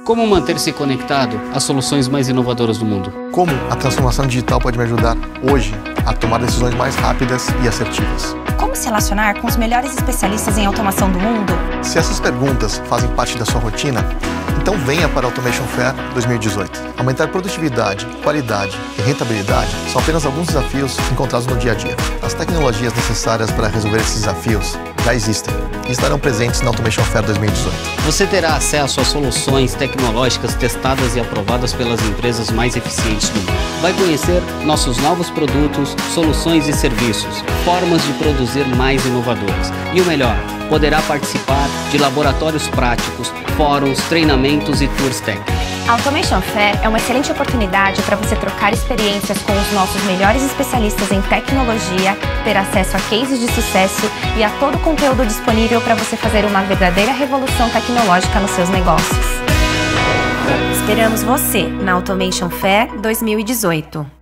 Como manter-se conectado às soluções mais inovadoras do mundo? Como a transformação digital pode me ajudar hoje a tomar decisões mais rápidas e assertivas? Como se relacionar com os melhores especialistas em automação do mundo? Se essas perguntas fazem parte da sua rotina, então venha para a Automation Fair 2018. Aumentar produtividade, qualidade e rentabilidade são apenas alguns desafios encontrados no dia a dia. As tecnologias necessárias para resolver esses desafios já existem e estarão presentes na Automation Fair 2018. Você terá acesso a soluções tecnológicas testadas e aprovadas pelas empresas mais eficientes do mundo. Vai conhecer nossos novos produtos, soluções e serviços, formas de produzir mais inovadoras. E o melhor, poderá participar de laboratórios práticos, fóruns, treinamentos e tours técnicos. A Automation Fair é uma excelente oportunidade para você trocar experiências com os nossos melhores especialistas em tecnologia, ter acesso a cases de sucesso e a todo o conteúdo disponível para você fazer uma verdadeira revolução tecnológica nos seus negócios. Esperamos você na Automation Fair 2018.